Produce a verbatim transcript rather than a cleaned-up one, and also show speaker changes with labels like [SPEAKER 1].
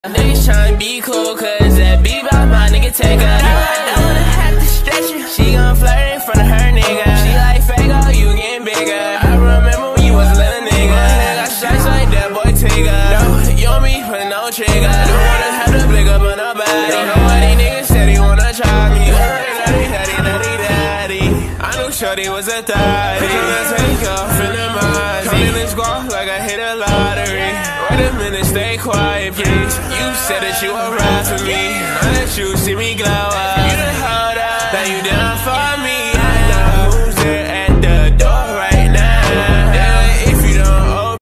[SPEAKER 1] Niggas tryna be cool, cause that beat by my nigga take her. I don't have to stretch you. She gon' flirt in front of her nigga. She like fake, oh, you getting bigger. I remember when you was a little nigga. I got shots like that boy Tigger. No, you and me put no trigger. Don't wanna have to blick up on nobody. Don't know why these niggas said he wanna try me. Daddy, daddy, daddy, daddy. I knew shorty was a thotty. Let's take off in the mind. Come in this squad like I hit a lottery. Wait a minute, stay quiet, please. You said that you were right for me. Now that you see me glow up, you the hold up, that you down for me.